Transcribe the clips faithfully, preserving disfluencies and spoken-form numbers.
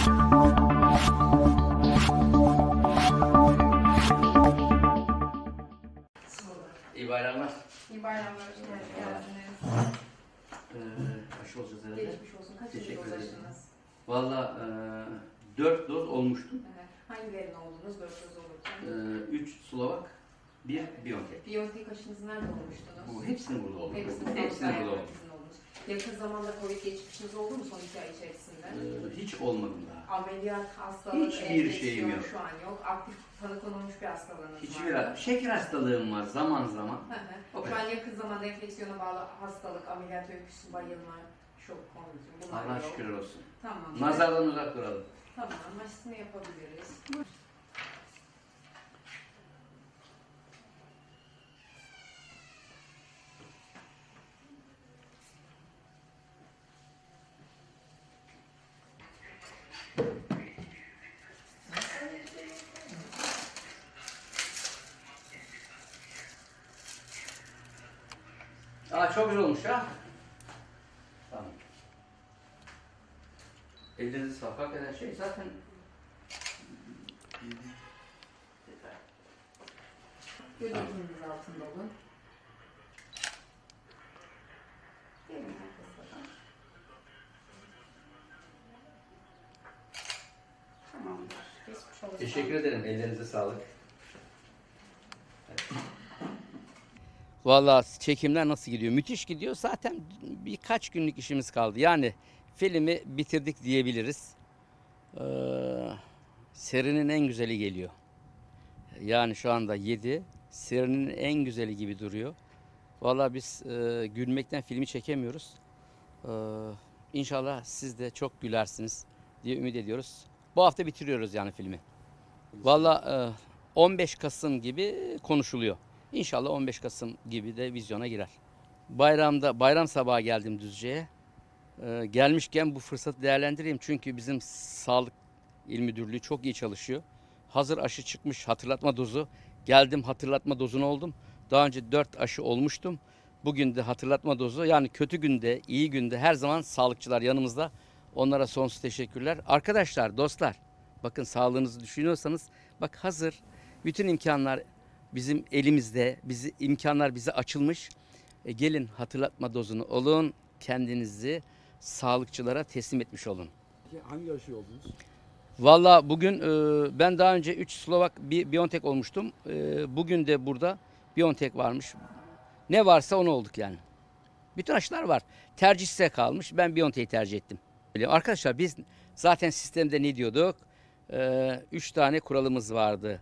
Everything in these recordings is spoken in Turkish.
İyi bayramlar. İyi bayramlar, hoş geldiniz. Ee, aşı olacağız herhalde. Geçmiş olsun. Kaçıncı doz aşınız? Valla e, dört doz olmuştum. Evet. Hangilerini oldunuz dört doz olurken? E, üç Slovak, bir Biontech. Biontech aşınızı nerede olmuştunuz? Bu hepsini burada oldu. Hepsini, Hepsini burada oldu. oldunuz. Yakın zamanda Covid geçmişiniz oldu mu son iki ay içerisinde? Ee, hiç olmadım daha. Ameliyat, hastalık, Hiçbir şeyim yok. Şu an yok. Aktif tanı konulmuş bir hastalığınız Hiçbir var. şeker hastalığım var zaman zaman. Şu an yakın zamanda enfeksiyona bağlı hastalık, ameliyat öyküsü, bayılma, şok, konvülsyon bunlar Allah yok. şükür olsun. Tamam. Nazardan uzak duralım. Tamam, aşısını yapabiliriz. Aa, çok güzel olmuş ya. Tamam. Ellerinizi sağlık. Hakikaten şey zaten Gözünüzün altında olun. Gelin arkadaşlar. Tamamdır. Geçmiş olsun. teşekkür ederim. Ellerinize sağlık. Vallahi çekimler nasıl gidiyor? Müthiş gidiyor. Zaten birkaç günlük işimiz kaldı. Yani filmi bitirdik diyebiliriz. Ee, serinin en güzeli geliyor. Yani şu anda yedi. Serinin en güzeli gibi duruyor. Vallahi biz e, gülmekten filmi çekemiyoruz. Ee, İnşallah siz de çok gülersiniz diye ümit ediyoruz. Bu hafta bitiriyoruz yani filmi. Vallahi e, on beş Kasım gibi konuşuluyor. İnşallah on beş Kasım gibi de vizyona girer. Bayramda bayram sabahı geldim Düzce'ye. Ee, gelmişken bu fırsatı değerlendireyim çünkü bizim Sağlık İl Müdürlüğü çok iyi çalışıyor. Hazır aşı çıkmış hatırlatma dozu. Geldim hatırlatma dozunu oldum. Daha önce dört aşı olmuştum. Bugün de hatırlatma dozu. Yani kötü günde, iyi günde her zaman sağlıkçılar yanımızda. Onlara sonsuz teşekkürler. Arkadaşlar, dostlar, bakın sağlığınızı düşünüyorsanız bak hazır bütün imkanlar bizim elimizde, bizi imkanlar bize açılmış. E, gelin hatırlatma dozunu olun, kendinizi sağlıkçılara teslim etmiş olun. Hangi aşı oldunuz? Vallahi bugün e, ben daha önce üç Slovak bir Biontech olmuştum. E, bugün de burada Biontech varmış. Ne varsa onu olduk yani. Bütün aşılar var. Tercih size kalmış. Ben Biontech'i tercih ettim. Arkadaşlar biz zaten sistemde ne diyorduk? E, üç tane kuralımız vardı.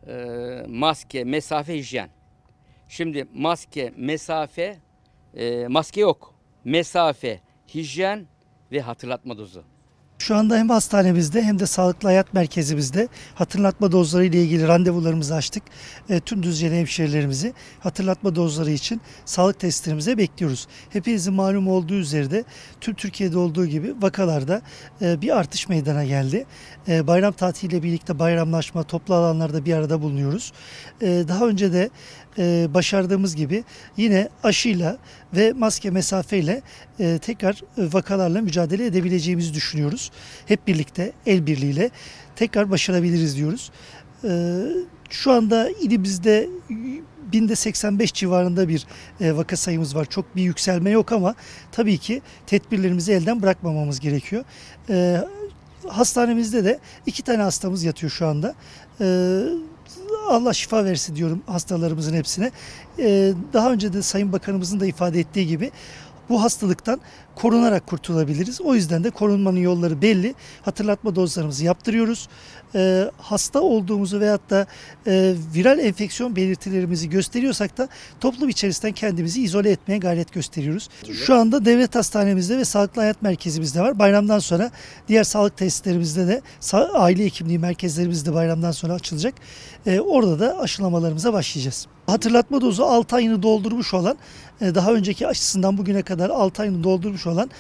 E, maske, mesafe, hijyen. Şimdi maske, mesafe, e, maske yok. Mesafe, hijyen ve hatırlatma dozu. Şu anda hem hastanemizde hem de Sağlıklı Hayat Merkezimizde hatırlatma dozları ile ilgili randevularımızı açtık. E, tüm Düzceli hemşehrilerimizi hatırlatma dozları için sağlık testlerimize bekliyoruz. Hepinizin malum olduğu üzere tüm Türkiye'de olduğu gibi vakalarda e, bir artış meydana geldi. E, bayram tatiliyle birlikte bayramlaşma, toplu alanlarda bir arada bulunuyoruz. E, daha önce de e, başardığımız gibi yine aşıyla ve maske mesafeyle e, tekrar e, vakalarla mücadele edebileceğimizi düşünüyoruz. Hep birlikte el birliğiyle tekrar başarabiliriz diyoruz. E, şu anda ilimizde binde seksen beş civarında bir e, vaka sayımız var. Çok bir yükselme yok ama tabii ki tedbirlerimizi elden bırakmamamız gerekiyor. E, hastanemizde de iki tane hastamız yatıyor şu anda. E, Allah şifa versin diyorum hastalarımızın hepsine. Ee, daha önce de Sayın Bakanımızın da ifade ettiği gibi bu hastalıktan korunarak kurtulabiliriz. O yüzden de korunmanın yolları belli. Hatırlatma dozlarımızı yaptırıyoruz. Ee, hasta olduğumuzu veyahut da e, viral enfeksiyon belirtilerimizi gösteriyorsak da toplum içerisinden kendimizi izole etmeye gayret gösteriyoruz. Şu anda devlet hastanemizde ve Sağlıklı Hayat Merkezimizde var. Bayramdan sonra diğer sağlık tesislerimizde de aile hekimliği merkezlerimizde bayramdan sonra açılacak. Ee, orada da aşılamalarımıza başlayacağız. Hatırlatma dozu altı ayını doldurmuş olan, daha önceki aşısından bugüne kadar altı ayını doldurmuş olan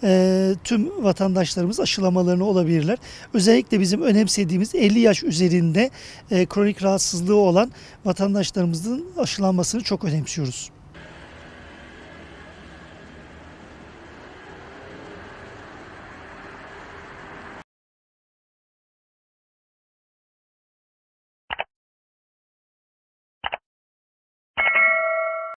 e, tüm vatandaşlarımız aşılamalarını olabilirler. Özellikle bizim önemsediğimiz elli yaş üzerinde e, kronik rahatsızlığı olan vatandaşlarımızın aşılanmasını çok önemsiyoruz.